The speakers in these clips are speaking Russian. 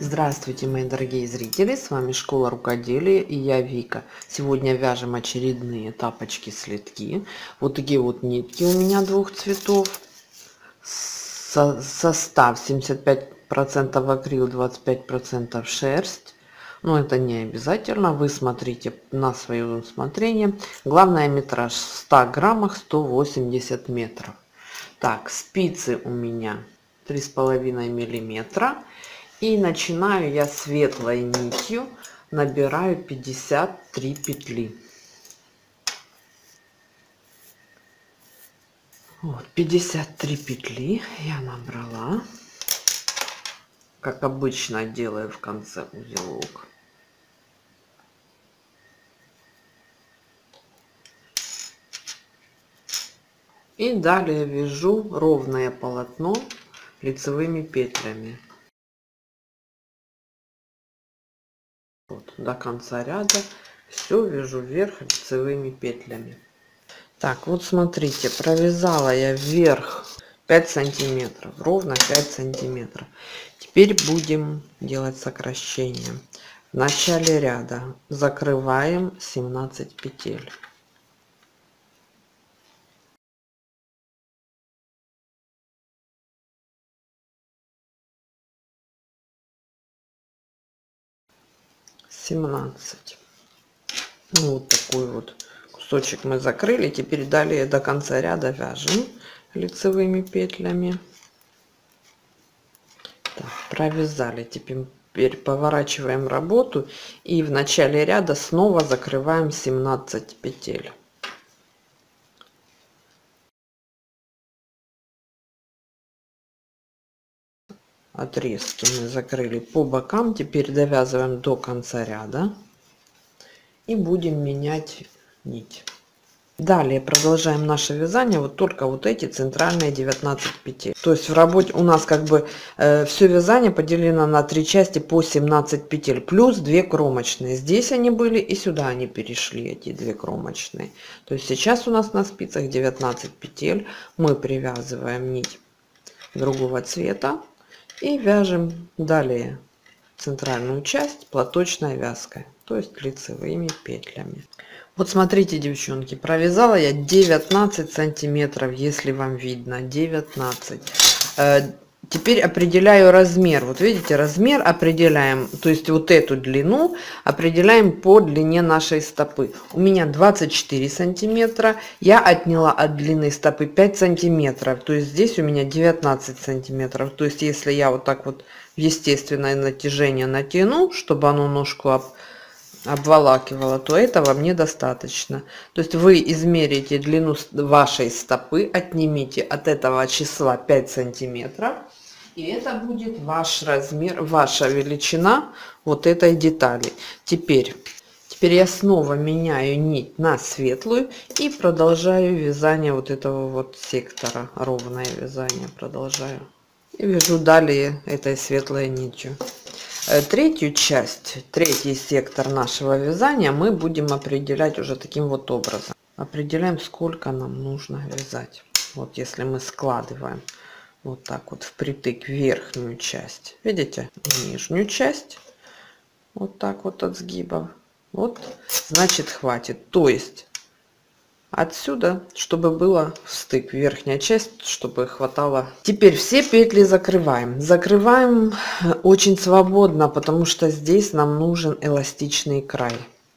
Здравствуйте, мои дорогие зрители, с вами Школа Рукоделия и я Вика. Сегодня вяжем очередные тапочки-следки. Вот такие вот нитки у меня двух цветов. Состав 75% акрил, 25% шерсть. Но это не обязательно, вы смотрите на свое усмотрение. Главное, метраж в 100 граммах 180 метров. Так, спицы у меня 3,5 миллиметра. И начинаю я светлой нитью, набираю 53 петли. Вот, 53 петли я набрала. Как обычно делаю в конце узелок. И далее вяжу ровное полотно лицевыми петлями. Вот, до конца ряда все вяжу вверх лицевыми петлями. Так, вот смотрите, провязала я вверх 5 сантиметров, ровно 5 сантиметров. Теперь будем делать сокращение. В начале ряда закрываем 17 петель. Вот такой вот кусочек мы закрыли. Теперь далее до конца ряда вяжем лицевыми петлями. Так, провязали. Теперь поворачиваем работу и в начале ряда снова закрываем 17 петель. Отрезки мы закрыли по бокам. Теперь довязываем до конца ряда и будем менять нить. Далее продолжаем наше вязание, вот только вот эти центральные 19 петель. То есть в работе у нас как бы все вязание поделено на 3 части по 17 петель, плюс 2 кромочные. Здесь они были и сюда они перешли, эти 2 кромочные. То есть сейчас у нас на спицах 19 петель. Мы привязываем нить другого цвета и вяжем далее центральную часть платочной вязкой, то есть лицевыми петлями. Вот смотрите, девчонки, провязала я 19 сантиметров, если вам видно, 19. Теперь определяю размер. Вот видите, размер определяем, то есть вот эту длину определяем по длине нашей стопы. У меня 24 сантиметра, я отняла от длины стопы 5 сантиметров, то есть здесь у меня 19 сантиметров. То есть если я вот так вот в естественное натяжение натяну, чтобы оно ножку обволакивала, то этого мне достаточно. То есть вы измерите длину вашей стопы, отнимите от этого числа 5 сантиметров, и это будет ваш размер, ваша величина вот этой детали. Теперь я снова меняю нить на светлую и продолжаю вязание вот этого вот сектора, ровное вязание продолжаю. И вяжу далее этой светлой нитью. Третью часть, третий сектор нашего вязания мы будем определять уже таким вот образом. Определяем, сколько нам нужно вязать. Вот если мы складываем вот так вот впритык верхнюю часть, видите, нижнюю часть, вот так вот от сгибов, вот, значит хватит. То есть отсюда, чтобы было стык, верхняя часть, чтобы хватало. Теперь все петли закрываем очень свободно, потому что здесь нам нужен эластичный край.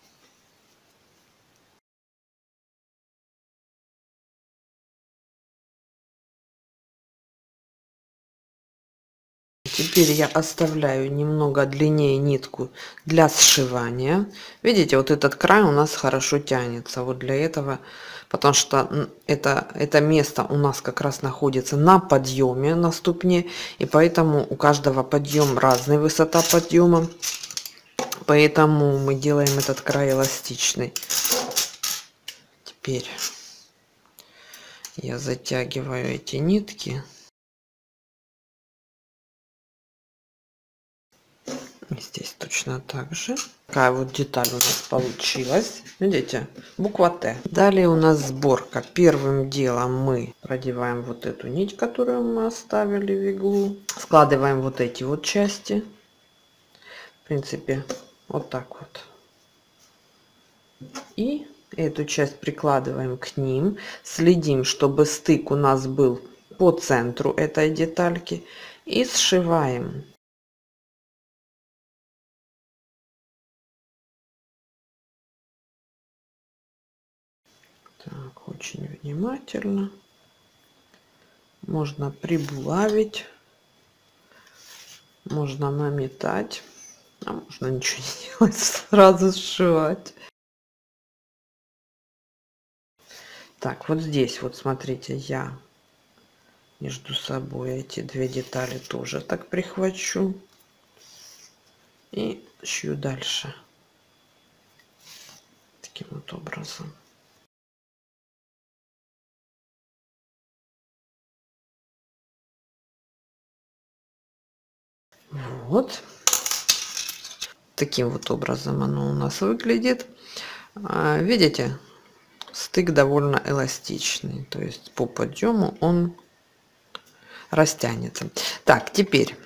Теперь я оставляю немного длиннее нитку для сшивания. Видите, вот этот край у нас хорошо тянется. Вот для этого, потому что это место у нас как раз находится на подъеме на ступне. И поэтому у каждого подъем разная высота подъема. Поэтому мы делаем этот край эластичный. Теперь я затягиваю эти нитки. Здесь точно так же. Такая вот деталь у нас получилась. Видите? Буква Т. Далее у нас сборка. Первым делом мы продеваем вот эту нить, которую мы оставили в иглу. Складываем вот эти вот части. В принципе, вот так вот. И эту часть прикладываем к ним. Следим, чтобы стык у нас был по центру этой детальки. И сшиваем. Так, очень внимательно. Можно прибулавить. Можно наметать. А можно ничего не делать, сразу сшивать. Так, вот здесь вот смотрите, я между собой эти две детали тоже так прихвачу и шью дальше таким вот образом. Вот таким вот образом оно у нас выглядит. Видите, стык довольно эластичный, то есть по подъему он растянется. Так, теперь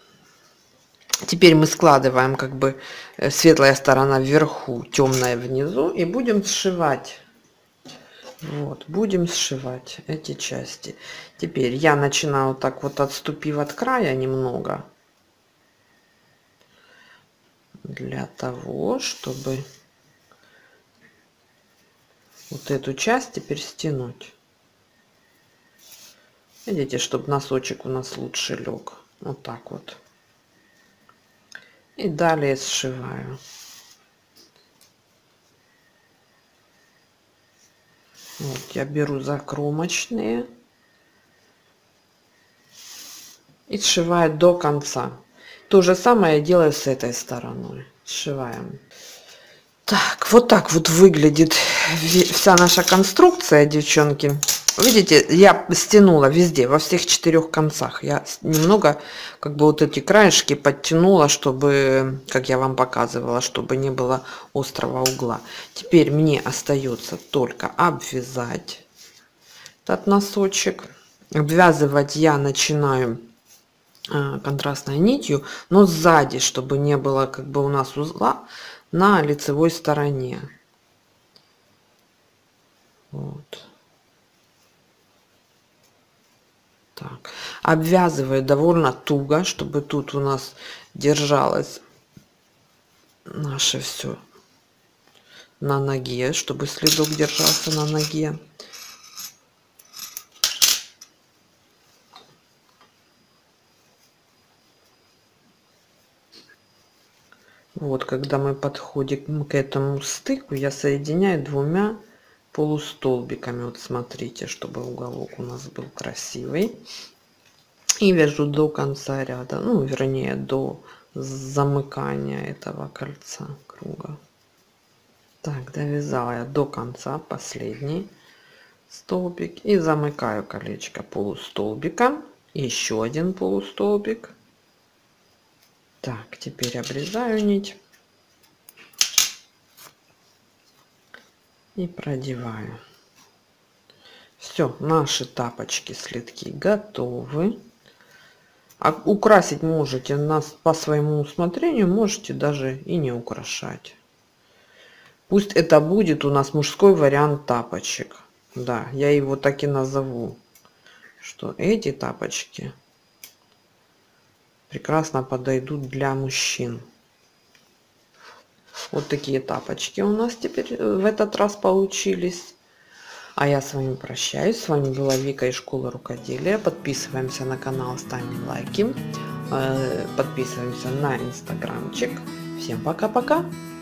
мы складываем как бы светлая сторона вверху, темная внизу, и будем сшивать. Вот, будем сшивать эти части. Теперь я начинаю так вот, отступив от края немного, для того, чтобы вот эту часть теперь стянуть. Видите, чтобы носочек у нас лучше лег. Вот так вот. И далее сшиваю. Вот, я беру закромочные и сшиваю до конца. То же самое я делаю с этой стороной. Сшиваем. Так, вот так вот выглядит вся наша конструкция, девчонки. Видите, я стянула везде, во всех 4 концах. Я немного, как бы, вот эти краешки подтянула, чтобы, как я вам показывала, чтобы не было острого угла. Теперь мне остается только обвязать этот носочек. Обвязывать я начинаю контрастной нитью, но сзади, чтобы не было, как бы, у нас узла на лицевой стороне. Вот. Так, обвязываю довольно туго, чтобы тут у нас держалось наше все на ноге, чтобы следок держался на ноге. Вот, когда мы подходим к этому стыку, я соединяю 2 полустолбиками. Вот смотрите, чтобы уголок у нас был красивый. И вяжу до конца ряда, ну, вернее, до замыкания этого кольца круга. Так, довязала я до конца последний столбик и замыкаю колечко полустолбиком. Еще один полустолбик. Так, теперь обрезаю нить и продеваю. Все, наши тапочки, следки готовы. А украсить можете нас по своему усмотрению, можете даже и не украшать. Пусть это будет у нас мужской вариант тапочек. Да, я его так и назову, что эти тапочки прекрасно подойдут для мужчин. Вот такие тапочки у нас теперь в этот раз получились. А я с вами прощаюсь. С вами была Вика из школы рукоделия. Подписываемся на канал, ставим лайки. Подписываемся на инстаграмчик. Всем пока-пока.